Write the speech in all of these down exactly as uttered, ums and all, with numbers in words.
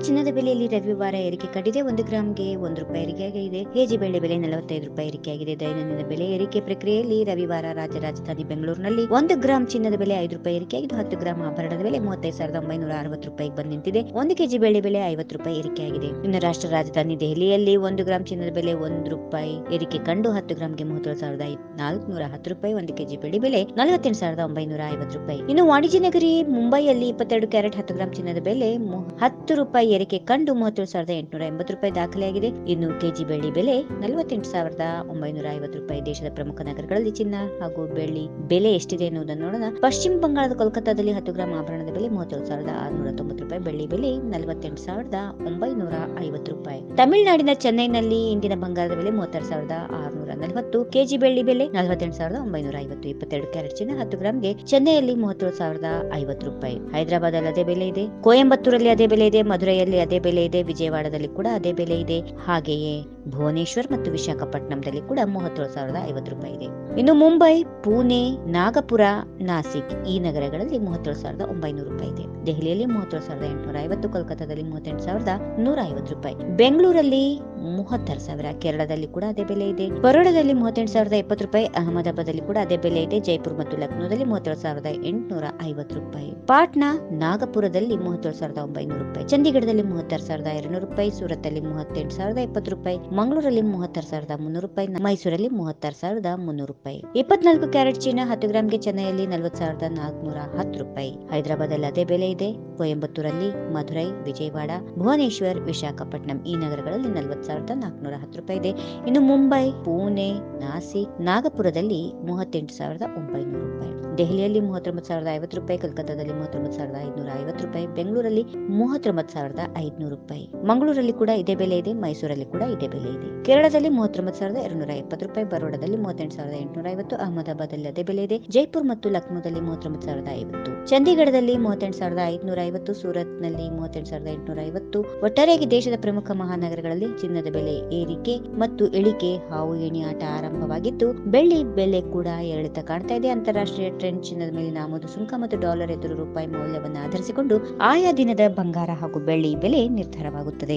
ಚಿನ್ನದ ಬೆಲೆಯಲ್ಲಿ ರವಿವಾರ ಏರಿಕೆ ಕಂಡಿದೆ. ಒಂದು ಗ್ರಾಂಗೆ ಒಂದು ರೂಪಾಯಿ ಏರಿಕೆಯಾಗಿದೆ. ಕೆಜಿ ಬೆಳ್ಳಿ ಬೆಲೆ ನಲವತ್ತೈದು ರೂಪಾಯಿ ಏರಿಕೆಯಾಗಿದೆ. ದೈನಂದಿನ ಬೆಲೆ ಏರಿಕೆ ಪ್ರಕ್ರಿಯೆಯಲ್ಲಿ ರವಿವಾರ ರಾಜ್ಯ ರಾಜಧಾನಿ ಬೆಂಗಳೂರಿನಲ್ಲಿ ಒಂದು ಗ್ರಾಂ ಚಿನ್ನದ ಬೆಲೆ ಐದು ರೂಪಾಯಿ ಏರಿಕೆಯಾಗಿದ್ದು, ಹತ್ತು ಗ್ರಾಂ ಆಭರಣದ ಬೆಲೆ ಮೂವತ್ತೈದು ಸಾವಿರದ ಒಂಬೈನೂರ ಅರವತ್ತು ರೂಪಾಯಿಗೆ ಬಂದು ನಿಂತಿದೆ. ಒಂದು ಕೆಜಿ ಬೆಳ್ಳಿ ಬೆಲೆ ಐವತ್ತು ರೂಪಾಯಿ ಏರಿಕೆಯಾಗಿದೆ. ಇನ್ನು ರಾಷ್ಟ್ರ ರಾಜಧಾನಿ ದೆಹಲಿಯಲ್ಲಿ ಒಂದು ಗ್ರಾಂ ಚಿನ್ನದ ಬೆಲೆ ಒಂದು ರೂಪಾಯಿ ಏರಿಕೆ ಕಂಡು ಹತ್ತು ಗ್ರಾಂಗೆ ಮೂವತ್ತೇಳು ಸಾವಿರದ ನಾಲ್ಕುನೂರ ಹತ್ತು ರೂಪಾಯಿ. ಒಂದು ಕೆಜಿ ಬೆಳ್ಳಿ ಬೆಲೆ ನಲವತ್ತೆಂಟು ಸಾವಿರದ ಒಂಬೈನೂರ ಐವತ್ತು ರೂಪಾಯಿ. ಇನ್ನು ವಾಣಿಜ್ಯ ನಗರಿ ಮುಂಬೈಯಲ್ಲಿ ಇಪ್ಪತ್ತೆರಡು ಕ್ಯಾರೆಟ್ ಹತ್ತು ಗ್ರಾಂ ಚಿನ್ನದ ಬೆಲೆ ಹತ್ತು ರೂಪಾಯಿ ಏರಿಕೆ ಕಂಡು ಮೂವತ್ತೇಳು ಸಾವಿರದ ಎಂಟುನೂರ ಎಂಬತ್ತು ರೂಪಾಯಿ ದಾಖಲೆಯಾಗಿದೆ. ಇನ್ನು ಕೆಜಿ ಬೆಳ್ಳಿ ಬೆಲೆ ನಲವತ್ತೆಂಟು ಸಾವಿರದ ಒಂಬೈನೂರ ಐವತ್ತು ರೂಪಾಯಿ. ದೇಶದ ಪ್ರಮುಖ ನಗರಗಳಲ್ಲಿ ಚಿನ್ನ ಹಾಗೂ ಬೆಳ್ಳಿ ಬೆಲೆ ಎಷ್ಟಿದೆ ಎನ್ನುವುದನ್ನು ನೋಡೋಣ. ಪಶ್ಚಿಮ ಬಂಗಾಳದ ಕೋಲ್ಕತ್ತಾದಲ್ಲಿ ಹತ್ತು ಗ್ರಾಂ ಆಭರಣದ ಬೆಲೆ ಮೂವತ್ತೇಳು ಸಾವಿರದ ಆರುನೂರ ತೊಂಬತ್ತು ರೂಪಾಯಿ. ಬೆಳ್ಳಿ ಬೆಲೆ ನಲವತ್ತೆಂಟು ಸಾವಿರದ ಒಂಬೈನೂರ ಐವತ್ತು ರೂಪಾಯಿ. ತಮಿಳುನಾಡಿನ ಚೆನ್ನೈನಲ್ಲಿ ಇಂದಿನ ಬಂಗಾರದ ಬೆಲೆ ಮೂವತ್ತಾರು ಸಾವಿರದ ಆರುನೂರ ನಲವತ್ತು. ಕೆಜಿ ಬೆಳ್ಳಿ ಬೆಲೆ ನಲವತ್ತೆಂಟು ಸಾವಿರದ ಒಂಬೈನೂರ ಐವತ್ತು. ಇಪ್ಪತ್ತೆರಡು ಕ್ಯಾರೆಟ್ ಚಿನ್ನ ಹತ್ತು ಗ್ರಾಂಗೆ ಚೆನ್ನೈಯಲ್ಲಿ ಮೂವತ್ತೇಳು ಸಾವಿರದ ಐವತ್ತು ರೂಪಾಯಿ. ಹೈದರಾಬಾದ್ ಅಲ್ಲಿ ಅದೇ ಬೆಲೆ ಇದೆ. ಕೊಯಂಬತ್ತೂರಲ್ಲಿ ಅದೇ ಬೆಲೆ ಇದೆ. ಮಧುರೈಯಲ್ಲಿ ಅದೇ ಬೆಲೆ ಇದೆ. ವಿಜಯವಾಡದಲ್ಲಿ ಕೂಡ ಅದೇ ಬೆಲೆ ಇದೆ. ಹಾಗೆಯೇ ಭುವನೇಶ್ವರ್ ಮತ್ತು ವಿಶಾಖಪಟ್ಟಣಂದಲ್ಲಿ ಕೂಡ ಮೂವತ್ತೇಳು ಸಾವಿರದ ಐವತ್ತು ರೂಪಾಯಿ ಇದೆ. ಇನ್ನು ಮುಂಬೈ, ಪುಣೆ, ನಾಗಪುರ, ನಾಸಿಕ್ ಈ ನಗರಗಳಲ್ಲಿ ಮೂವತ್ತೇಳು ಸಾವಿರದ ಒಂಬೈನೂರು ರೂಪಾಯಿ ಇದೆ. ದೆಹಲಿಯಲ್ಲಿ ಮೂವತ್ತೇಳು ಸಾವಿರದ ಎಂಟುನೂರ ಐವತ್ತು. ಕೋಲ್ಕತ್ತಾದಲ್ಲಿ ಮೂವತ್ತೆಂಟು ಸಾವಿರದ ನೂರ ಐವತ್ತು ರೂಪಾಯಿ. ಬೆಂಗಳೂರಲ್ಲಿ ಮೂವತ್ತಾರು ಸಾವಿರ. ಕೇರಳದಲ್ಲಿ ಕೂಡ ಅದೇ ಬೆಲೆ ಇದೆ. ಬರೋಡಾದಲ್ಲಿ ಮೂವತ್ತೆಂಟು ಸಾವಿರದ ಎಪ್ಪತ್ತು ರೂಪಾಯಿ. ಅಹಮದಾಬಾದಲ್ಲಿ ಕೂಡ ಅದೇ ಬೆಲೆ ಇದೆ. ಜೈಪುರ್ ಮತ್ತು ಲಕ್ನೋದಲ್ಲಿ ಮೂವತ್ತೇಳು ಸಾವಿರದ ಎಂಟುನೂರ ಐವತ್ತು ರೂಪಾಯಿ. ಪಾಟ್ನಾ, ನಾಗಪುರದಲ್ಲಿ ಮೂವತ್ತೇಳು ಸಾವಿರದ ಒಂಬೈನೂರು ರೂಪಾಯಿ. ಚಂಡೀಗಢದಲ್ಲಿ ಮೂವತ್ತಾರು ಸಾವಿರದ ಎರಡ್ನೂರು ರೂಪಾಯಿ. ಸೂರತ್ ಅಲ್ಲಿ ಮೂವತ್ತೆಂಟು ಸಾವಿರದ ಎಪ್ಪತ್ತು ರೂಪಾಯಿ. ಮಂಗಳೂರಲ್ಲಿ ಮೂವತ್ತಾರು ಸಾವಿರದ ಮುನ್ನೂರು ರೂಪಾಯಿ. ಮೈಸೂರಲ್ಲಿ ಮೂವತ್ತಾರು ಸಾವಿರದ ಮುನ್ನೂರು ರೂಪಾಯಿ. ಇಪ್ಪತ್ನಾಲ್ಕು ಕ್ಯಾರೆಟ್ ಚಿನ್ನ ಹತ್ತು ಗ್ರಾಂಗೆ ಚೆನ್ನೈಯಲ್ಲಿ ನಲವತ್ತು ಸಾವಿರದ ನಾಲ್ಕುನೂರ ಹತ್ತು ರೂಪಾಯಿ. ಹೈದರಾಬಾದ್ ಅಲ್ಲಿ ಅದೇ ಬೆಲೆ ಇದೆ. ಕೊಯಂಬತ್ತೂರಲ್ಲಿ, ಮಧುರೈ, ವಿಜಯವಾಡ, ಭುವನೇಶ್ವರ್, ವಿಶಾಖಪಟ್ಟಣಂ ಈ ನಗರಗಳಲ್ಲಿ ನಲವತ್ತು ಸಾವಿರದ ನಾಲ್ಕುನೂರ ಹತ್ತು ರೂಪಾಯಿ ಇದೆ. ಇನ್ನು ಮುಂಬೈ, ಪುಣೆ, ನಾಸಿಕ್, ನಾಗಪುರದಲ್ಲಿ ಮೂವತ್ತೆಂಟು ಸಾವಿರದ ಒಂಬೈನೂರು ರೂಪಾಯಿ. ದೆಹಲಿಯಲ್ಲಿ ಮೂವತ್ತೊಂಬತ್ತು ಸಾವಿರದ ಐವತ್ತು ರೂಪಾಯಿ. ಕೋಲ್ಕತ್ತಾದಲ್ಲಿ ಮೂವತ್ತೊಂಬತ್ತು ಸಾವಿರದ ಐದುನೂರ ಐವತ್ತು ರೂಪಾಯಿ. ಬೆಂಗಳೂರಲ್ಲಿ ಮೂವತ್ತೊಂಬತ್ತು ಸಾವಿರದ ಐದುನೂರು ರೂಪಾಯಿ. ಮಂಗಳೂರಲ್ಲಿ ಕೂಡ ಇದೇ ಬೆಲೆ ಇದೆ. ಮೈಸೂರಲ್ಲಿ ಕೂಡ ಇದೇ ಬೆಲೆ ಇದೆ. ಕೇರಳದಲ್ಲಿ ಮೂವತ್ತೊಂಬತ್ತು ಸಾವಿರದ ಎರಡ್ನೂರ ಎಪ್ಪತ್ತು ರೂಪಾಯಿ. ಬರೋಡಾದಲ್ಲಿ ಮೂವತ್ತೆಂಟು ಸಾವಿರದ ಎಂಟುನೂರ ಐವತ್ತು. ಅಹಮದಾಬಾದಲ್ಲಿ ಅದೇ ಬೆಲೆ ಇದೆ. ಜೈಪುರ್ ಮತ್ತು ಲಕ್ನೋದಲ್ಲಿ ಮೂವತ್ತೊಂಬತ್ತು ಸಾವಿರದ ಐವತ್ತು. ಚಂಡೀಗಢದಲ್ಲಿ ಮೂವತ್ತೆಂಟು ಸಾವಿರದ ಐದುನೂರ ಐವತ್ತು. ಸೂರತ್ ನಲ್ಲಿ ಮೂವತ್ತೆಂಟು ಸಾವಿರದ ಎಂಟುನೂರ ಐವತ್ತು. ಒಟ್ಟಾರೆಯಾಗಿ ದೇಶದ ಪ್ರಮುಖ ಮಹಾನಗರಗಳಲ್ಲಿ ಚಿನ್ನದ ಬೆಲೆ ಏರಿಕೆ ಮತ್ತು ಇಳಿಕೆ ಹಾವು ಏಣಿ ಆಟ ಆರಂಭವಾಗಿದ್ದು, ಬೆಳ್ಳಿ ಬೆಲೆ ಕೂಡ ಏರಿಳಿತ ಕಾಣ್ತಾ ಇದೆ. ಅಂತಾರಾಷ್ಟ್ರೀಯ ಟ್ರೆಂಡ್ ಚಿನ್ನದ ಮೇಲಿನ ಆಮದು ಸುಂಕ ಮತ್ತು ಡಾಲರ್ ಎದುರು ರೂಪಾಯಿ ಮೌಲ್ಯವನ್ನು ಆಧರಿಸಿಕೊಂಡು ಆಯಾ ದಿನದ ಬಂಗಾರ ಹಾಗೂ ಬೆಳ್ಳಿ ಬೆಲೆ ನಿರ್ಧಾರವಾಗುತ್ತದೆ.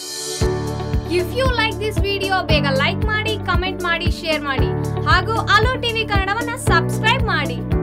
If you like this video ಬೇಗ ಲೈಕ್ ಮಾಡಿ, ಕಮೆಂಟ್ ಮಾಡಿ, ಶೇರ್ ಮಾಡಿ ಹಾಗೂ ಅಲೋ ಟಿವಿ ಕನ್ನಡವನ್ನ ಸಬ್ಸ್ಕ್ರೈಬ್ ಮಾಡಿ.